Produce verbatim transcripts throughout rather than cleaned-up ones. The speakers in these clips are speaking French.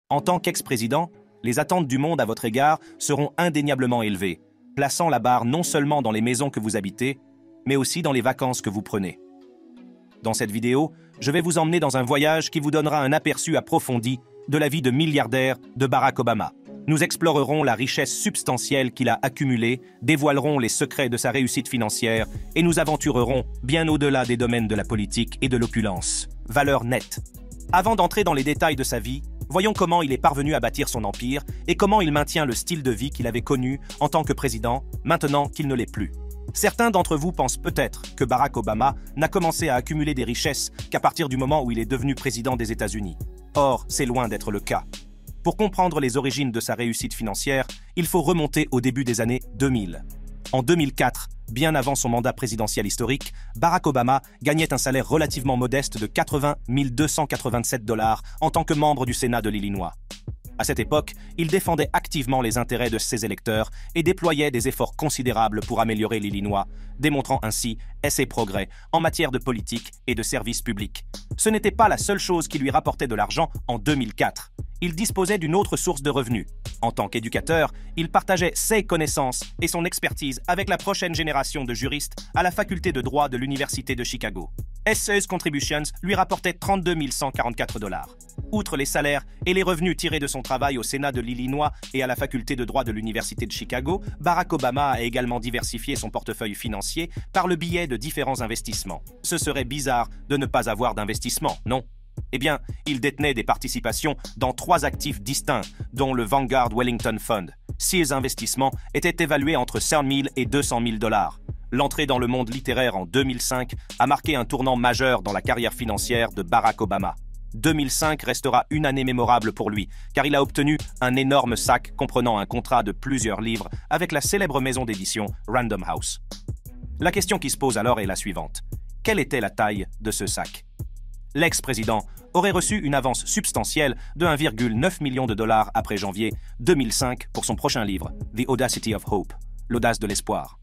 En tant qu'ex-président, les attentes du monde à votre égard seront indéniablement élevées, plaçant la barre non seulement dans les maisons que vous habitez, mais aussi dans les vacances que vous prenez. Dans cette vidéo, je vais vous emmener dans un voyage qui vous donnera un aperçu approfondi de la vie de milliardaire de Barack Obama. Nous explorerons la richesse substantielle qu'il a accumulée, dévoilerons les secrets de sa réussite financière et nous aventurerons bien au-delà des domaines de la politique et de l'opulence. Valeur nette. Avant d'entrer dans les détails de sa vie, voyons comment il est parvenu à bâtir son empire et comment il maintient le style de vie qu'il avait connu en tant que président, maintenant qu'il ne l'est plus. Certains d'entre vous pensent peut-être que Barack Obama n'a commencé à accumuler des richesses qu'à partir du moment où il est devenu président des États-Unis. Or, c'est loin d'être le cas. Pour comprendre les origines de sa réussite financière, il faut remonter au début des années deux mille. En deux mille quatre, bien avant son mandat présidentiel historique, Barack Obama gagnait un salaire relativement modeste de quatre-vingt mille deux cent quatre-vingt-sept dollars en tant que membre du Sénat de l'Illinois. À cette époque, il défendait activement les intérêts de ses électeurs et déployait des efforts considérables pour améliorer l'Illinois, démontrant ainsi ses progrès en matière de politique et de services publics. Ce n'était pas la seule chose qui lui rapportait de l'argent en deux mille quatre. Il disposait d'une autre source de revenus. En tant qu'éducateur, il partageait ses connaissances et son expertise avec la prochaine génération de juristes à la faculté de droit de l'Université de Chicago. Ses contributions lui rapportaient trente-deux mille cent quarante-quatre dollars. Outre les salaires et les revenus tirés de son travail au Sénat de l'Illinois et à la faculté de droit de l'Université de Chicago, Barack Obama a également diversifié son portefeuille financier par le biais de différents investissements. Ce serait bizarre de ne pas avoir d'investissement, non? Eh bien, il détenait des participations dans trois actifs distincts, dont le Vanguard Wellington Fund. Ces investissements étaient évalués entre cent mille et deux cent mille dollars. L'entrée dans le monde littéraire en deux mille cinq a marqué un tournant majeur dans la carrière financière de Barack Obama. deux mille cinq restera une année mémorable pour lui, car il a obtenu un énorme sac comprenant un contrat de plusieurs livres avec la célèbre maison d'édition Random House. La question qui se pose alors est la suivante. Quelle était la taille de ce sac? L'ex-président aurait reçu une avance substantielle de un virgule neuf million de dollars après janvier deux mille cinq pour son prochain livre, The Audacity of Hope, l'audace de l'espoir.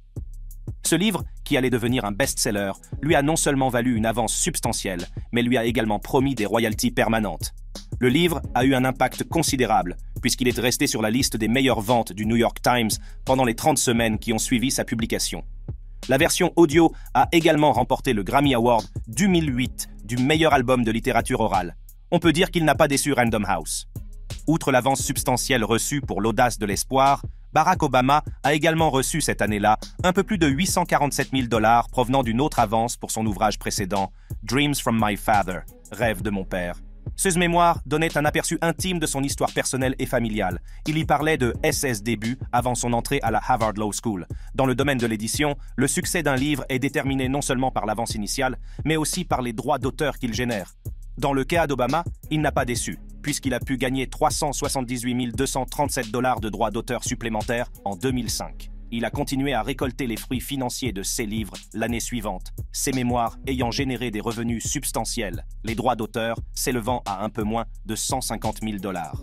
Ce livre, qui allait devenir un best-seller, lui a non seulement valu une avance substantielle, mais lui a également promis des royalties permanentes. Le livre a eu un impact considérable, puisqu'il est resté sur la liste des meilleures ventes du New York Times pendant les trente semaines qui ont suivi sa publication. La version audio a également remporté le Grammy Award deux mille huit du meilleur album de littérature orale. On peut dire qu'il n'a pas déçu Random House. Outre l'avance substantielle reçue pour l'audace de l'espoir, Barack Obama a également reçu cette année-là un peu plus de huit cent quarante-sept mille dollars provenant d'une autre avance pour son ouvrage précédent, Dreams from My Father, Rêve de mon père. Ces mémoires donnaient un aperçu intime de son histoire personnelle et familiale. Il y parlait de ses débuts avant son entrée à la Harvard Law School. Dans le domaine de l'édition, le succès d'un livre est déterminé non seulement par l'avance initiale, mais aussi par les droits d'auteur qu'il génère. Dans le cas d'Obama, il n'a pas déçu, puisqu'il a pu gagner trois cent soixante-dix-huit mille deux cent trente-sept dollars de droits d'auteur supplémentaires en deux mille cinq. Il a continué à récolter les fruits financiers de ses livres l'année suivante, ses mémoires ayant généré des revenus substantiels, les droits d'auteur s'élevant à un peu moins de cent cinquante mille dollars.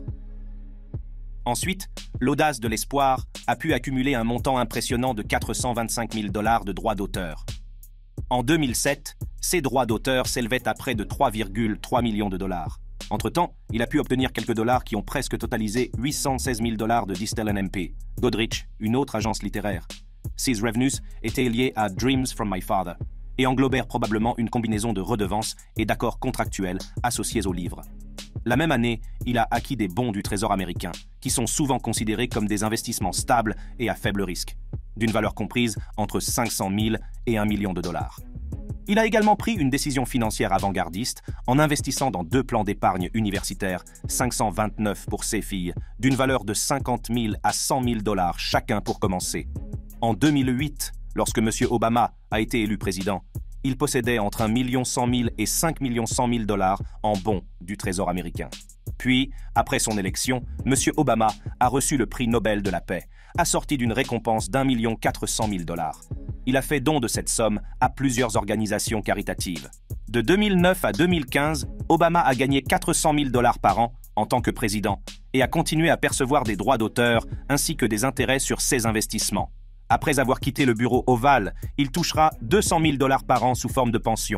Ensuite, l'audace de l'espoir a pu accumuler un montant impressionnant de quatre cent vingt-cinq mille dollars de droits d'auteur. En deux mille sept, ces droits d'auteur s'élevaient à près de trois virgule trois millions de dollars. Entre-temps, il a pu obtenir quelques dollars qui ont presque totalisé huit cent seize mille dollars de Distel M P, Goodrich, une autre agence littéraire. Ces revenus étaient liés à Dreams from My Father et englobèrent probablement une combinaison de redevances et d'accords contractuels associés au livre. La même année, il a acquis des bons du Trésor américain, qui sont souvent considérés comme des investissements stables et à faible risque, d'une valeur comprise entre cinq cent mille et un million de dollars. Il a également pris une décision financière avant-gardiste en investissant dans deux plans d'épargne universitaire, cinq cent vingt-neuf pour ses filles, d'une valeur de cinquante mille à cent mille dollars chacun pour commencer. En deux mille huit, lorsque M. Obama a été élu président, il possédait entre un million cent mille et cinq millions cent mille dollars en bons du Trésor américain. Puis, après son élection, M. Obama a reçu le prix Nobel de la paix, assorti d'une récompense d'un million quatre cent mille dollars. Il a fait don de cette somme à plusieurs organisations caritatives. De deux mille neuf à deux mille quinze, Obama a gagné quatre cent mille dollars par an en tant que président et a continué à percevoir des droits d'auteur ainsi que des intérêts sur ses investissements. Après avoir quitté le bureau ovale, il touchera deux cent mille dollars par an sous forme de pension.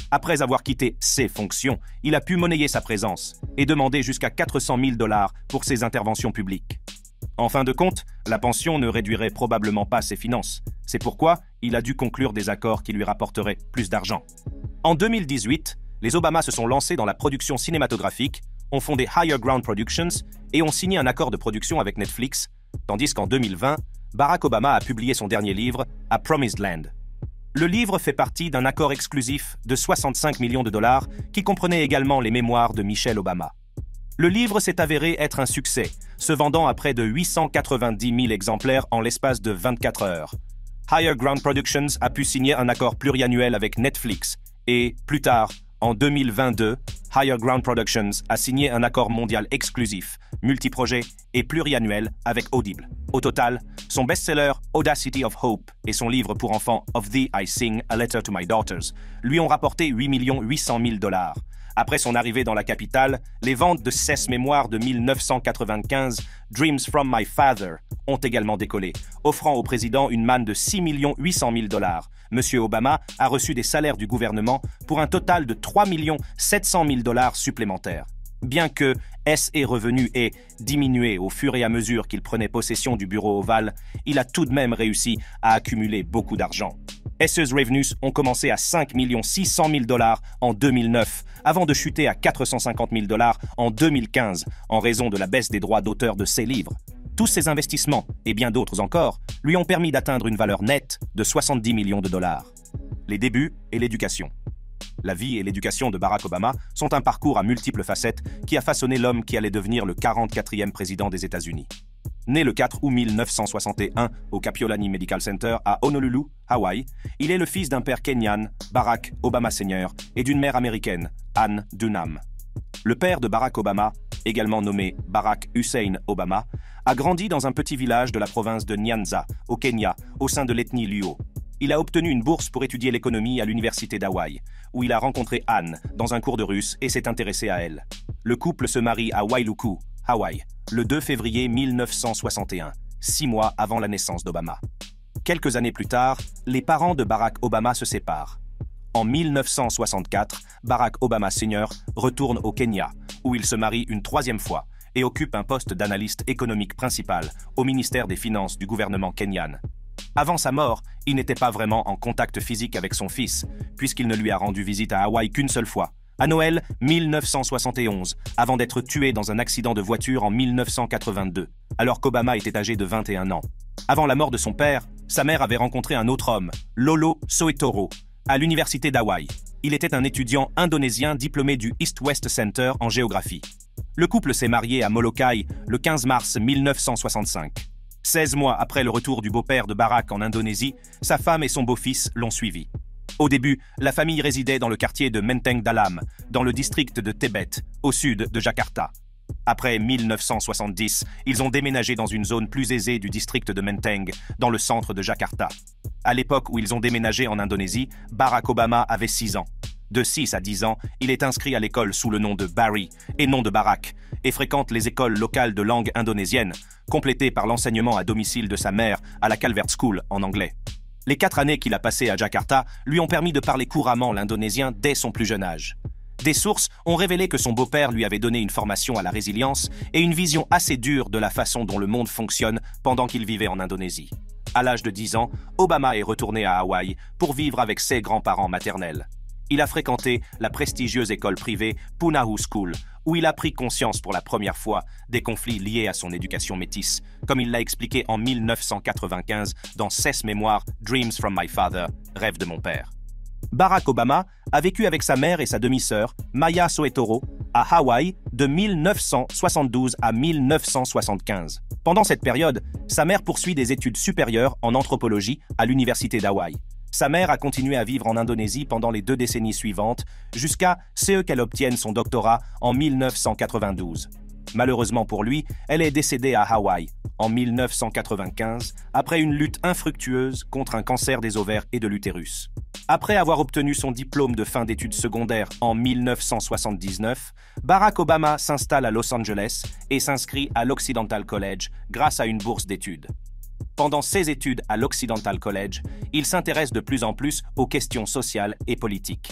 Après avoir quitté ses fonctions, il a pu monnayer sa présence et demander jusqu'à quatre cent mille dollars pour ses interventions publiques. En fin de compte, la pension ne réduirait probablement pas ses finances. C'est pourquoi il a dû conclure des accords qui lui rapporteraient plus d'argent. En deux mille dix-huit, les Obama se sont lancés dans la production cinématographique, ont fondé Higher Ground Productions et ont signé un accord de production avec Netflix, tandis qu'en deux mille vingt, Barack Obama a publié son dernier livre, A Promised Land. Le livre fait partie d'un accord exclusif de soixante-cinq millions de dollars qui comprenait également les mémoires de Michelle Obama. Le livre s'est avéré être un succès, se vendant à près de huit cent quatre-vingt-dix mille exemplaires en l'espace de vingt-quatre heures. Higher Ground Productions a pu signer un accord pluriannuel avec Netflix et, plus tard, en deux mille vingt-deux, Higher Ground Productions a signé un accord mondial exclusif, multiprojet et pluriannuel avec Audible. Au total, son best-seller Audacity of Hope et son livre pour enfants Of Thee I Sing, A Letter to My Daughters lui ont rapporté huit millions huit cent mille dollars. Après son arrivée dans la capitale, les ventes de cesse-mémoire de mille neuf cent quatre-vingt-quinze, Dreams from My Father, ont également décollé, offrant au président une manne de six millions huit cent mille dollars. Monsieur Obama a reçu des salaires du gouvernement pour un total de trois millions sept cent mille dollars supplémentaires. Bien que S ait revenu et diminué au fur et à mesure qu'il prenait possession du bureau ovale, il a tout de même réussi à accumuler beaucoup d'argent. S's revenues ont commencé à cinq millions six cent mille dollars en deux mille neuf, avant de chuter à quatre cent cinquante mille dollars en deux mille quinze, en raison de la baisse des droits d'auteur de ses livres. Tous ces investissements, et bien d'autres encore, lui ont permis d'atteindre une valeur nette de soixante-dix millions de dollars. Les débuts et l'éducation. La vie et l'éducation de Barack Obama sont un parcours à multiples facettes qui a façonné l'homme qui allait devenir le quarante-quatrième président des États-Unis. Né le quatre août mille neuf cent soixante et un au Kapiolani Medical Center à Honolulu, Hawaï, il est le fils d'un père kényan, Barack Obama Senior, et d'une mère américaine, Anne Dunham. Le père de Barack Obama, également nommé Barack Hussein Obama, a grandi dans un petit village de la province de Nyanza, au Kenya, au sein de l'ethnie Luo. Il a obtenu une bourse pour étudier l'économie à l'université d'Hawaï, où il a rencontré Anne dans un cours de russe et s'est intéressé à elle. Le couple se marie à Wailuku, Hawaï, le deux février mille neuf cent soixante et un, six mois avant la naissance d'Obama. Quelques années plus tard, les parents de Barack Obama se séparent. En mille neuf cent soixante-quatre, Barack Obama Senior retourne au Kenya, où il se marie une troisième fois et occupe un poste d'analyste économique principal au ministère des Finances du gouvernement kényan. Avant sa mort, il n'était pas vraiment en contact physique avec son fils, puisqu'il ne lui a rendu visite à Hawaï qu'une seule fois, à Noël mille neuf cent soixante et onze, avant d'être tué dans un accident de voiture en mille neuf cent quatre-vingt-deux, alors qu'Obama était âgé de vingt et un ans. Avant la mort de son père, sa mère avait rencontré un autre homme, Lolo Soetoro, à l'université d'Hawaï. Il était un étudiant indonésien diplômé du East-West Center en géographie. Le couple s'est marié à Molokai le quinze mars mille neuf cent soixante-cinq. seize mois après le retour du beau-père de Barack en Indonésie, sa femme et son beau-fils l'ont suivi. Au début, la famille résidait dans le quartier de Menteng Dalam, dans le district de Tebet, au sud de Jakarta. Après mille neuf cent soixante-dix, ils ont déménagé dans une zone plus aisée du district de Menteng, dans le centre de Jakarta. À l'époque où ils ont déménagé en Indonésie, Barack Obama avait six ans. De six à dix ans, il est inscrit à l'école sous le nom de Barry, et non de Barack, et fréquente les écoles locales de langue indonésienne, complétées par l'enseignement à domicile de sa mère à la Calvert School en anglais. Les quatre années qu'il a passées à Jakarta lui ont permis de parler couramment l'indonésien dès son plus jeune âge. Des sources ont révélé que son beau-père lui avait donné une formation à la résilience et une vision assez dure de la façon dont le monde fonctionne pendant qu'il vivait en Indonésie. À l'âge de dix ans, Obama est retourné à Hawaï pour vivre avec ses grands-parents maternels. Il a fréquenté la prestigieuse école privée Punahou School, où il a pris conscience pour la première fois des conflits liés à son éducation métisse, comme il l'a expliqué en mille neuf cent quatre-vingt-quinze dans cesse-mémoire Dreams from My Father, Rêve de mon père. Barack Obama a vécu avec sa mère et sa demi-sœur, Maya Soetoro, à Hawaï de mille neuf cent soixante-douze à mille neuf cent soixante-quinze. Pendant cette période, sa mère poursuit des études supérieures en anthropologie à l'université d'Hawaï. Sa mère a continué à vivre en Indonésie pendant les deux décennies suivantes, jusqu'à ce qu'elle obtienne son doctorat en mille neuf cent quatre-vingt-douze. Malheureusement pour lui, elle est décédée à Hawaï en mille neuf cent quatre-vingt-quinze après une lutte infructueuse contre un cancer des ovaires et de l'utérus. Après avoir obtenu son diplôme de fin d'études secondaires en mille neuf cent soixante-dix-neuf, Barack Obama s'installe à Los Angeles et s'inscrit à l'Occidental College grâce à une bourse d'études. Pendant ses études à l'Occidental College, il s'intéresse de plus en plus aux questions sociales et politiques.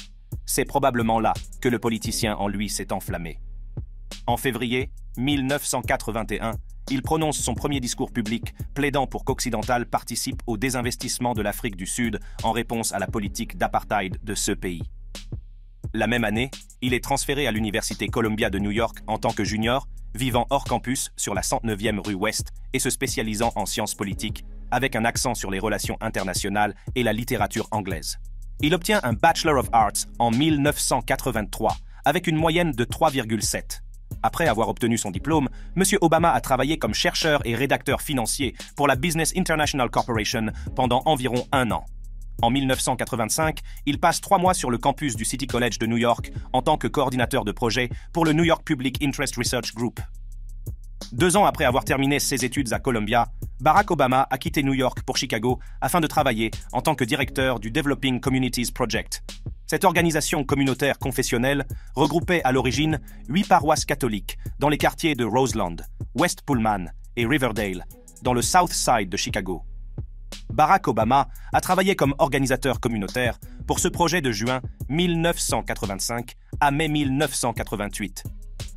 C'est probablement là que le politicien en lui s'est enflammé. En février mille neuf cent quatre-vingt-un, il prononce son premier discours public plaidant pour qu'Occidental participe au désinvestissement de l'Afrique du Sud en réponse à la politique d'apartheid de ce pays. La même année, il est transféré à l'Université Columbia de New York en tant que junior, vivant hors campus sur la cent neuvième rue Ouest et se spécialisant en sciences politiques, avec un accent sur les relations internationales et la littérature anglaise. Il obtient un Bachelor of Arts en mille neuf cent quatre-vingt-trois, avec une moyenne de trois virgule sept. Après avoir obtenu son diplôme, M. Obama a travaillé comme chercheur et rédacteur financier pour la Business International Corporation pendant environ un an. En mille neuf cent quatre-vingt-cinq, il passe trois mois sur le campus du City College de New York en tant que coordinateur de projet pour le New York Public Interest Research Group. Deux ans après avoir terminé ses études à Columbia, Barack Obama a quitté New York pour Chicago afin de travailler en tant que directeur du Developing Communities Project. Cette organisation communautaire confessionnelle regroupait à l'origine huit paroisses catholiques dans les quartiers de Roseland, West Pullman et Riverdale, dans le South Side de Chicago. Barack Obama a travaillé comme organisateur communautaire pour ce projet de juin mille neuf cent quatre-vingt-cinq à mai mille neuf cent quatre-vingt-huit.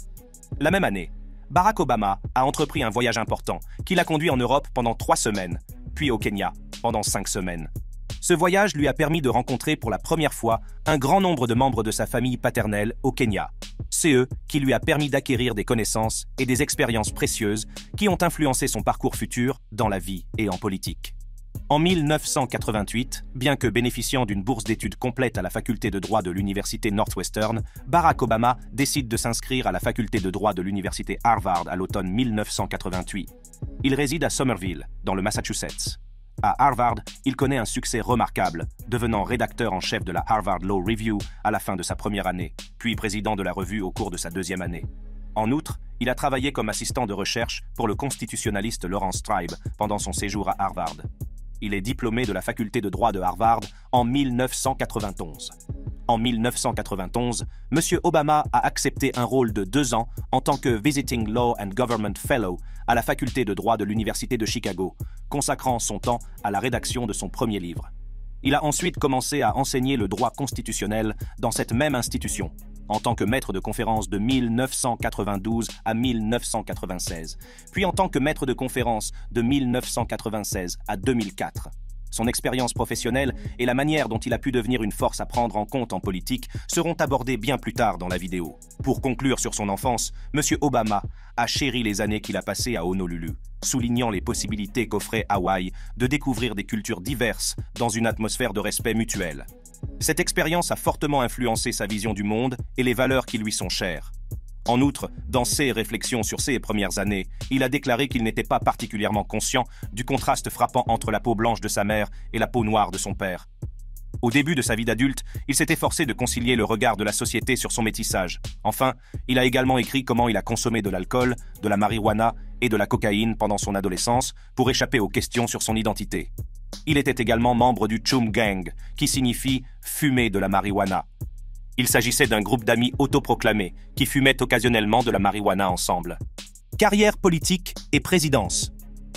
La même année, Barack Obama a entrepris un voyage important qui l'a conduit en Europe pendant trois semaines, puis au Kenya pendant cinq semaines. Ce voyage lui a permis de rencontrer pour la première fois un grand nombre de membres de sa famille paternelle au Kenya. C'est eux qui lui a permis d'acquérir des connaissances et des expériences précieuses qui ont influencé son parcours futur dans la vie et en politique. En mille neuf cent quatre-vingt-huit, bien que bénéficiant d'une bourse d'études complète à la faculté de droit de l'université Northwestern, Barack Obama décide de s'inscrire à la faculté de droit de l'université Harvard à l'automne mille neuf cent quatre-vingt-huit. Il réside à Somerville, dans le Massachusetts. À Harvard, il connaît un succès remarquable, devenant rédacteur en chef de la Harvard Law Review à la fin de sa première année, puis président de la revue au cours de sa deuxième année. En outre, il a travaillé comme assistant de recherche pour le constitutionnaliste Lawrence Tribe pendant son séjour à Harvard. Il est diplômé de la faculté de droit de Harvard en mille neuf cent quatre-vingt-onze. En mille neuf cent quatre-vingt-onze, M. Obama a accepté un rôle de deux ans en tant que Visiting Law and Government Fellow à la faculté de droit de l'Université de Chicago, consacrant son temps à la rédaction de son premier livre. Il a ensuite commencé à enseigner le droit constitutionnel dans cette même institution, en tant que maître de conférence de mille neuf cent quatre-vingt-douze à mille neuf cent quatre-vingt-seize, puis en tant que maître de conférence de mille neuf cent quatre-vingt-seize à deux mille quatre. Son expérience professionnelle et la manière dont il a pu devenir une force à prendre en compte en politique seront abordées bien plus tard dans la vidéo. Pour conclure sur son enfance, M. Obama a chéri les années qu'il a passées à Honolulu, soulignant les possibilités qu'offrait Hawaï de découvrir des cultures diverses dans une atmosphère de respect mutuel. Cette expérience a fortement influencé sa vision du monde et les valeurs qui lui sont chères. En outre, dans ses réflexions sur ses premières années, il a déclaré qu'il n'était pas particulièrement conscient du contraste frappant entre la peau blanche de sa mère et la peau noire de son père. Au début de sa vie d'adulte, il s'est efforcé de concilier le regard de la société sur son métissage. Enfin, il a également écrit comment il a consommé de l'alcool, de la marijuana et de la cocaïne pendant son adolescence pour échapper aux questions sur son identité. Il était également membre du Chum Gang, qui signifie « fumer de la marijuana ». Il s'agissait d'un groupe d'amis autoproclamés qui fumaient occasionnellement de la marijuana ensemble. Carrière politique et présidence.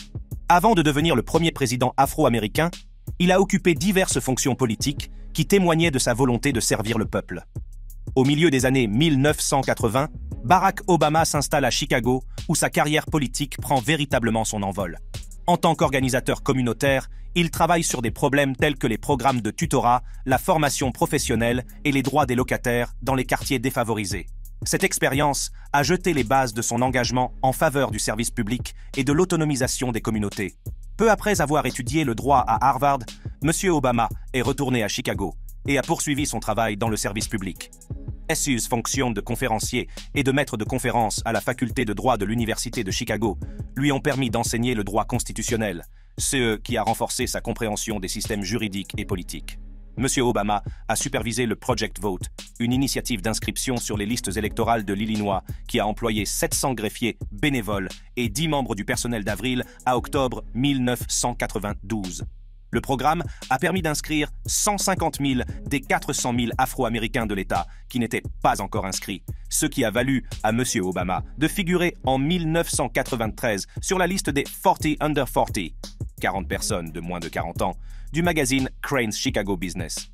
Avant de devenir le premier président afro-américain, il a occupé diverses fonctions politiques qui témoignaient de sa volonté de servir le peuple. Au milieu des années mille neuf cent quatre-vingts, Barack Obama s'installe à Chicago où sa carrière politique prend véritablement son envol. En tant qu'organisateur communautaire, il travaille sur des problèmes tels que les programmes de tutorat, la formation professionnelle et les droits des locataires dans les quartiers défavorisés. Cette expérience a jeté les bases de son engagement en faveur du service public et de l'autonomisation des communautés. Peu après avoir étudié le droit à Harvard, M. Obama est retourné à Chicago et a poursuivi son travail dans le service public. Ses fonctions de conférencier et de maître de conférence à la faculté de droit de l'Université de Chicago lui ont permis d'enseigner le droit constitutionnel, ce qui a renforcé sa compréhension des systèmes juridiques et politiques. M. Obama a supervisé le Project Vote, une initiative d'inscription sur les listes électorales de l'Illinois qui a employé sept cents greffiers bénévoles et dix membres du personnel d'avril à octobre mille neuf cent quatre-vingt-douze. Le programme a permis d'inscrire cent cinquante mille des quatre cent mille Afro-Américains de l'État qui n'étaient pas encore inscrits, ce qui a valu à M. Obama de figurer en mille neuf cent quatre-vingt-treize sur la liste des quarante under quarante, quarante personnes de moins de quarante ans, du magazine Crain's Chicago Business.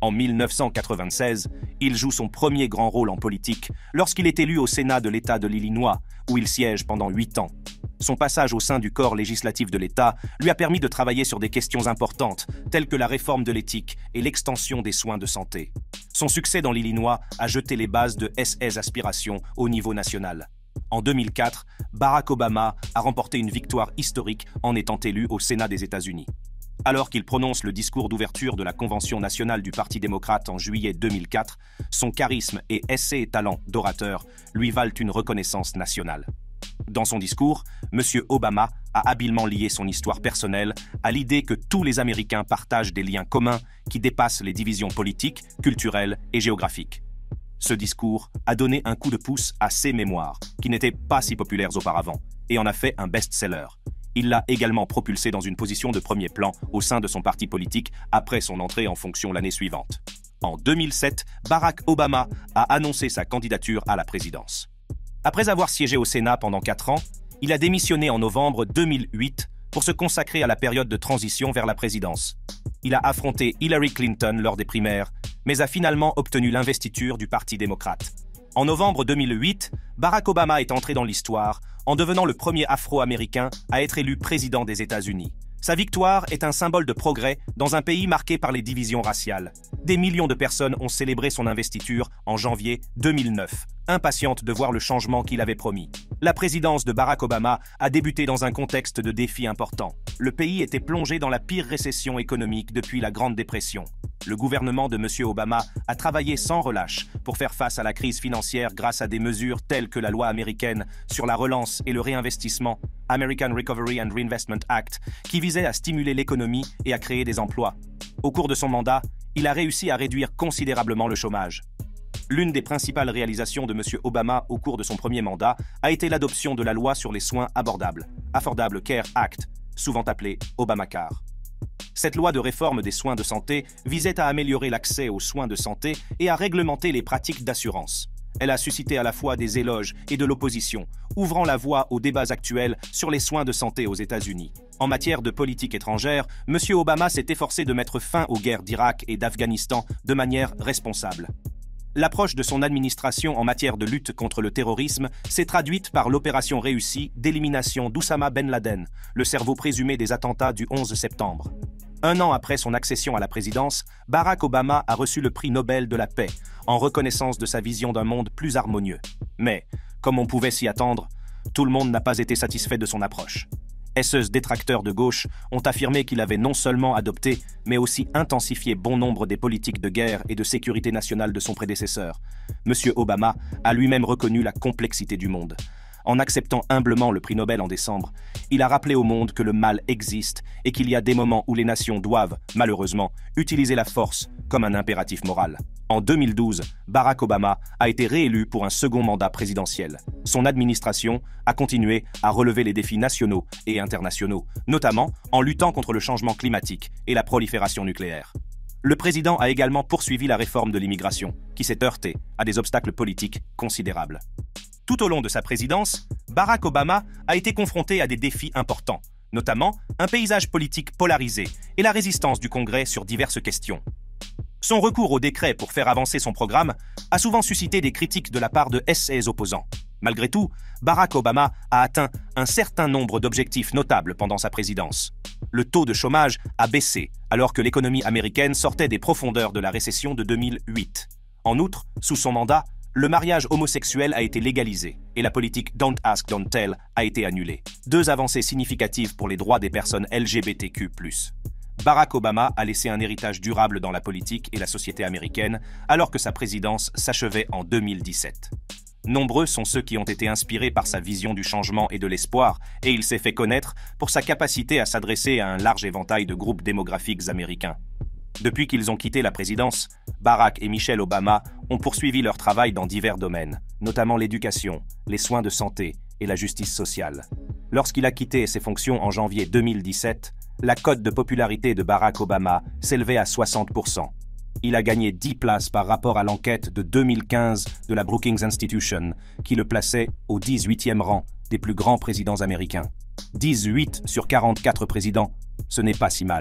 En mille neuf cent quatre-vingt-seize, il joue son premier grand rôle en politique lorsqu'il est élu au Sénat de l'État de l'Illinois, où il siège pendant huit ans. Son passage au sein du corps législatif de l'État lui a permis de travailler sur des questions importantes, telles que la réforme de l'éthique et l'extension des soins de santé. Son succès dans l'Illinois a jeté les bases de S S Aspiration au niveau national. En deux mille quatre, Barack Obama a remporté une victoire historique en étant élu au Sénat des États-Unis. Alors qu'il prononce le discours d'ouverture de la Convention nationale du Parti démocrate en juillet deux mille quatre, son charisme et essai et talent d'orateur lui valent une reconnaissance nationale. Dans son discours, M. Obama a habilement lié son histoire personnelle à l'idée que tous les Américains partagent des liens communs qui dépassent les divisions politiques, culturelles et géographiques. Ce discours a donné un coup de pouce à ses mémoires, qui n'étaient pas si populaires auparavant, et en a fait un best-seller. Il l'a également propulsé dans une position de premier plan au sein de son parti politique après son entrée en fonction l'année suivante. En deux mille sept, Barack Obama a annoncé sa candidature à la présidence. Après avoir siégé au Sénat pendant quatre ans, il a démissionné en novembre deux mille huit pour se consacrer à la période de transition vers la présidence. Il a affronté Hillary Clinton lors des primaires, mais a finalement obtenu l'investiture du Parti démocrate. En novembre deux mille huit, Barack Obama est entré dans l'histoire en devenant le premier Afro-Américain à être élu président des États-Unis. Sa victoire est un symbole de progrès dans un pays marqué par les divisions raciales. Des millions de personnes ont célébré son investiture en janvier deux mille neuf, impatientes de voir le changement qu'il avait promis. La présidence de Barack Obama a débuté dans un contexte de défis importants. Le pays était plongé dans la pire récession économique depuis la Grande Dépression. Le gouvernement de M. Obama a travaillé sans relâche pour faire face à la crise financière grâce à des mesures telles que la loi américaine sur la relance et le réinvestissement, American Recovery and Reinvestment Act, qui visait à stimuler l'économie et à créer des emplois. Au cours de son mandat, il a réussi à réduire considérablement le chômage. L'une des principales réalisations de M. Obama au cours de son premier mandat a été l'adoption de la loi sur les soins abordables, Affordable Care Act, souvent appelée Obamacare. Cette loi de réforme des soins de santé visait à améliorer l'accès aux soins de santé et à réglementer les pratiques d'assurance. Elle a suscité à la fois des éloges et de l'opposition, ouvrant la voie aux débats actuels sur les soins de santé aux États-Unis. En matière de politique étrangère, M. Obama s'est efforcé de mettre fin aux guerres d'Irak et d'Afghanistan de manière responsable. L'approche de son administration en matière de lutte contre le terrorisme s'est traduite par l'opération réussie d'élimination d'Oussama Ben Laden, le cerveau présumé des attentats du onze septembre. Un an après son accession à la présidence, Barack Obama a reçu le prix Nobel de la paix, en reconnaissance de sa vision d'un monde plus harmonieux. Mais, comme on pouvait s'y attendre, tout le monde n'a pas été satisfait de son approche. Haisseux détracteurs de gauche ont affirmé qu'il avait non seulement adopté, mais aussi intensifié bon nombre des politiques de guerre et de sécurité nationale de son prédécesseur. M. Obama a lui-même reconnu la complexité du monde. En acceptant humblement le prix Nobel en décembre, il a rappelé au monde que le mal existe et qu'il y a des moments où les nations doivent, malheureusement, utiliser la force comme un impératif moral. En deux mille douze, Barack Obama a été réélu pour un second mandat présidentiel. Son administration a continué à relever les défis nationaux et internationaux, notamment en luttant contre le changement climatique et la prolifération nucléaire. Le président a également poursuivi la réforme de l'immigration, qui s'est heurtée à des obstacles politiques considérables. Tout au long de sa présidence, Barack Obama a été confronté à des défis importants, notamment un paysage politique polarisé et la résistance du Congrès sur diverses questions. Son recours au décret pour faire avancer son programme a souvent suscité des critiques de la part de ses opposants. Malgré tout, Barack Obama a atteint un certain nombre d'objectifs notables pendant sa présidence. Le taux de chômage a baissé alors que l'économie américaine sortait des profondeurs de la récession de deux mille huit. En outre, sous son mandat, le mariage homosexuel a été légalisé et la politique Don't Ask, Don't Tell a été annulée. Deux avancées significatives pour les droits des personnes L G B T Q plus. Barack Obama a laissé un héritage durable dans la politique et la société américaine alors que sa présidence s'achevait en deux mille dix-sept. Nombreux sont ceux qui ont été inspirés par sa vision du changement et de l'espoir, et il s'est fait connaître pour sa capacité à s'adresser à un large éventail de groupes démographiques américains. Depuis qu'ils ont quitté la présidence, Barack et Michelle Obama ont poursuivi leur travail dans divers domaines, notamment l'éducation, les soins de santé et la justice sociale. Lorsqu'il a quitté ses fonctions en janvier deux mille dix-sept, la cote de popularité de Barack Obama s'élevait à soixante pour cent. Il a gagné dix places par rapport à l'enquête de deux mille quinze de la Brookings Institution, qui le plaçait au dix-huitième rang des plus grands présidents américains. dix-huit sur quarante-quatre présidents, ce n'est pas si mal.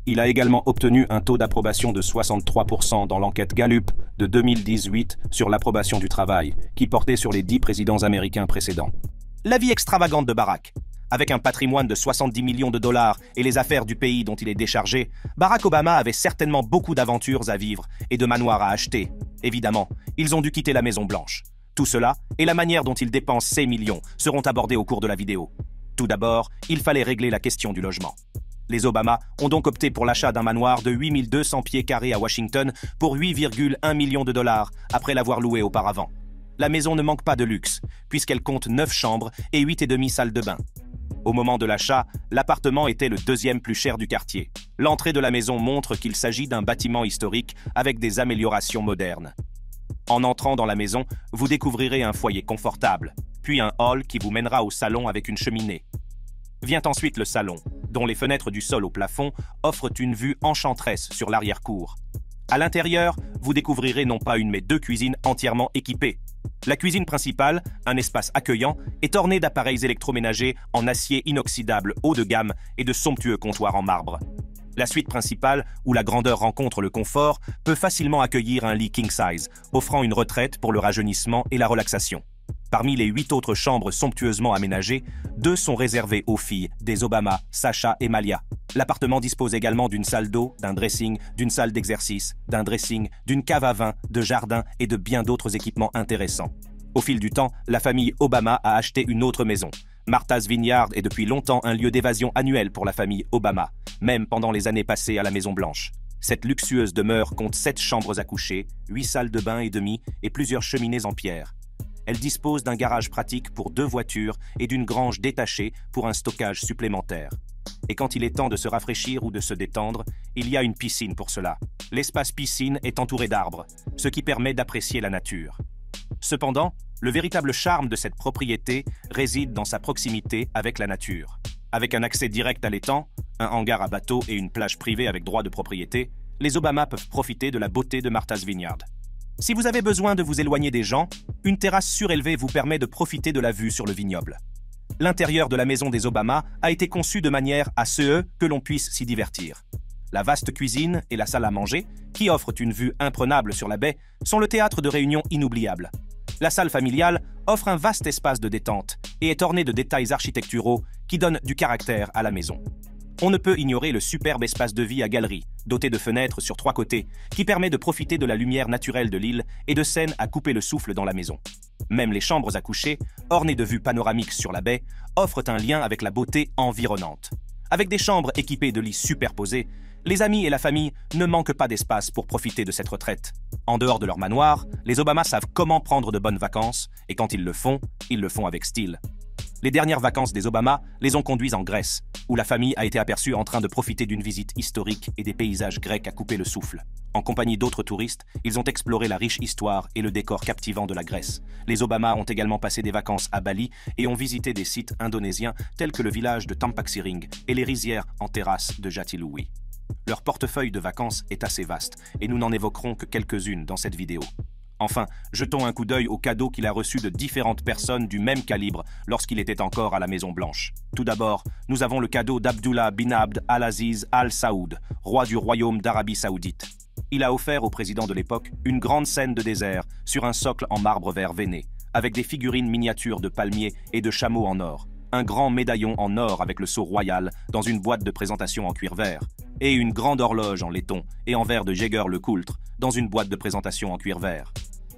Il a également obtenu un taux d'approbation de soixante-trois pour cent dans l'enquête Gallup de deux mille dix-huit sur l'approbation du travail, qui portait sur les dix présidents américains précédents. La vie extravagante de Barack. Avec un patrimoine de soixante-dix millions de dollars et les affaires du pays dont il est déchargé, Barack Obama avait certainement beaucoup d'aventures à vivre et de manoirs à acheter. Évidemment, ils ont dû quitter la Maison-Blanche. Tout cela et la manière dont il dépense ces millions seront abordés au cours de la vidéo. Tout d'abord, il fallait régler la question du logement. Les Obama ont donc opté pour l'achat d'un manoir de huit mille deux cents pieds carrés à Washington pour huit virgule un millions de dollars après l'avoir loué auparavant. La maison ne manque pas de luxe, puisqu'elle compte neuf chambres et huit et demi salles de bain. Au moment de l'achat, l'appartement était le deuxième plus cher du quartier. L'entrée de la maison montre qu'il s'agit d'un bâtiment historique avec des améliorations modernes. En entrant dans la maison, vous découvrirez un foyer confortable, puis un hall qui vous mènera au salon avec une cheminée. Vient ensuite le salon, dont les fenêtres du sol au plafond offrent une vue enchanteresse sur l'arrière-cour. À l'intérieur, vous découvrirez non pas une mais deux cuisines entièrement équipées. La cuisine principale, un espace accueillant, est ornée d'appareils électroménagers en acier inoxydable haut de gamme et de somptueux comptoirs en marbre. La suite principale, où la grandeur rencontre le confort, peut facilement accueillir un lit king size, offrant une retraite pour le rajeunissement et la relaxation. Parmi les huit autres chambres somptueusement aménagées, deux sont réservées aux filles des Obama, Sasha et Malia. L'appartement dispose également d'une salle d'eau, d'un dressing, d'une salle d'exercice, d'un dressing, d'une cave à vin, de jardin et de bien d'autres équipements intéressants. Au fil du temps, la famille Obama a acheté une autre maison. Martha's Vineyard est depuis longtemps un lieu d'évasion annuel pour la famille Obama, même pendant les années passées à la Maison-Blanche. Cette luxueuse demeure compte sept chambres à coucher, huit salles de bain et demi et plusieurs cheminées en pierre. Elle dispose d'un garage pratique pour deux voitures et d'une grange détachée pour un stockage supplémentaire. Et quand il est temps de se rafraîchir ou de se détendre, il y a une piscine pour cela. L'espace piscine est entouré d'arbres, ce qui permet d'apprécier la nature. Cependant, le véritable charme de cette propriété réside dans sa proximité avec la nature. Avec un accès direct à l'étang, un hangar à bateau et une plage privée avec droit de propriété, les Obama peuvent profiter de la beauté de Martha's Vineyard. Si vous avez besoin de vous éloigner des gens, une terrasse surélevée vous permet de profiter de la vue sur le vignoble. L'intérieur de la maison des Obama a été conçu de manière à ce que l'on puisse s'y divertir. La vaste cuisine et la salle à manger, qui offrent une vue imprenable sur la baie, sont le théâtre de réunions inoubliables. La salle familiale offre un vaste espace de détente et est ornée de détails architecturaux qui donnent du caractère à la maison. On ne peut ignorer le superbe espace de vie à galerie, doté de fenêtres sur trois côtés, qui permet de profiter de la lumière naturelle de l'île et de scènes à couper le souffle dans la maison. Même les chambres à coucher, ornées de vues panoramiques sur la baie, offrent un lien avec la beauté environnante. Avec des chambres équipées de lits superposés, les amis et la famille ne manquent pas d'espace pour profiter de cette retraite. En dehors de leur manoir, les Obama savent comment prendre de bonnes vacances, et quand ils le font, ils le font avec style. Les dernières vacances des Obama les ont conduits en Grèce, où la famille a été aperçue en train de profiter d'une visite historique et des paysages grecs à couper le souffle. En compagnie d'autres touristes, ils ont exploré la riche histoire et le décor captivant de la Grèce. Les Obama ont également passé des vacances à Bali et ont visité des sites indonésiens tels que le village de Tampaksiring et les rizières en terrasse de Jatiluwih. Leur portefeuille de vacances est assez vaste et nous n'en évoquerons que quelques-unes dans cette vidéo. Enfin, jetons un coup d'œil aux cadeaux qu'il a reçus de différentes personnes du même calibre lorsqu'il était encore à la Maison-Blanche. Tout d'abord, nous avons le cadeau d'Abdullah bin Abd al-Aziz Al Saoud, roi du royaume d'Arabie Saoudite. Il a offert au président de l'époque une grande scène de désert sur un socle en marbre vert veiné, avec des figurines miniatures de palmiers et de chameaux en or, un grand médaillon en or avec le sceau royal dans une boîte de présentation en cuir vert, et une grande horloge en laiton et en verre de Jaeger-LeCoultre dans une boîte de présentation en cuir vert.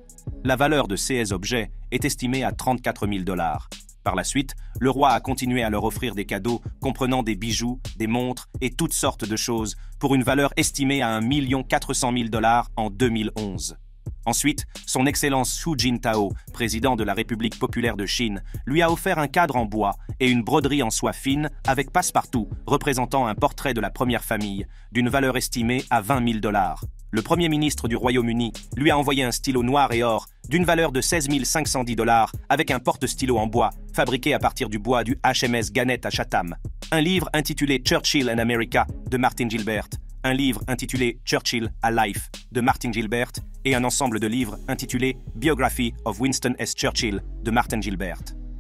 La valeur de ces objets est estimée à trente-quatre mille dollars. Par la suite, le roi a continué à leur offrir des cadeaux comprenant des bijoux, des montres et toutes sortes de choses pour une valeur estimée à un million quatre cent mille dollars en deux mille onze. Ensuite, son Excellence Hu Jintao, président de la République populaire de Chine, lui a offert un cadre en bois et une broderie en soie fine avec passe-partout représentant un portrait de la première famille d'une valeur estimée à vingt mille dollars. Le Premier ministre du Royaume-Uni lui a envoyé un stylo noir et or d'une valeur de seize mille cinq cent dix dollars avec un porte-stylo en bois fabriqué à partir du bois du H M S Gannett à Chatham. Un livre intitulé Churchill and America de Martin Gilbert, un livre intitulé Churchill a Life de Martin Gilbert et un ensemble de livres intitulés Biography of Winston S. Churchill de Martin Gilbert.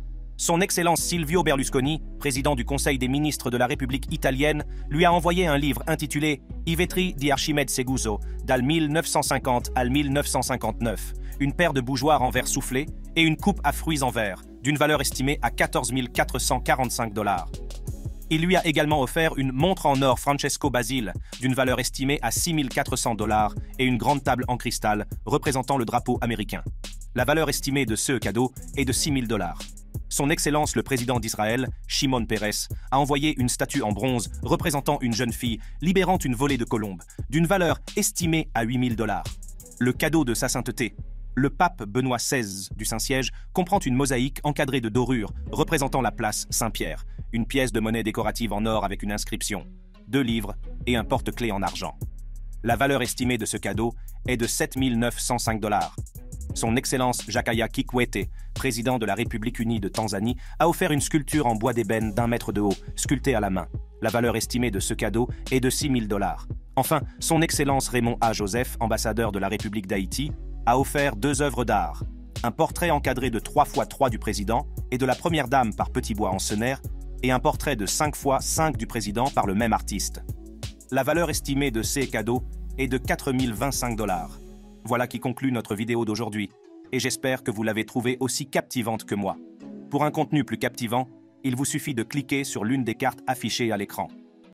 Son Excellence Silvio Berlusconi, président du Conseil des ministres de la République italienne, lui a envoyé un livre intitulé I vetri di Archimede Seguso, dal mille neuf cent cinquante al mille neuf cent cinquante-neuf, une paire de bougeoirs en verre soufflé et une coupe à fruits en verre, d'une valeur estimée à quatorze mille quatre cent quarante-cinq dollars. Il lui a également offert une montre en or Francesco Basile, d'une valeur estimée à six mille quatre cents dollars, et une grande table en cristal représentant le drapeau américain. La valeur estimée de ce cadeau est de six mille dollars. Son Excellence le président d'Israël, Shimon Peres, a envoyé une statue en bronze représentant une jeune fille libérant une volée de colombes, d'une valeur estimée à huit mille dollars. Le cadeau de sa sainteté, le pape Benoît seize du Saint-Siège, comprend une mosaïque encadrée de dorures représentant la place Saint-Pierre, une pièce de monnaie décorative en or avec une inscription, deux livres et un porte-clés en argent. La valeur estimée de ce cadeau est de sept mille neuf cent cinq dollars. Son Excellence Jakaya Kikwete, président de la République unie de Tanzanie, a offert une sculpture en bois d'ébène d'un mètre de haut, sculptée à la main. La valeur estimée de ce cadeau est de six mille dollars. Enfin, son Excellence Raymond A. Joseph, ambassadeur de la République d'Haïti, a offert deux œuvres d'art. Un portrait encadré de trois par trois du président et de la première dame par Petit Bois Ancener, et un portrait de cinq par cinq du président par le même artiste. La valeur estimée de ces cadeaux est de quatre mille vingt-cinq dollars. Voilà qui conclut notre vidéo d'aujourd'hui, et j'espère que vous l'avez trouvée aussi captivante que moi. Pour un contenu plus captivant, il vous suffit de cliquer sur l'une des cartes affichées à l'écran.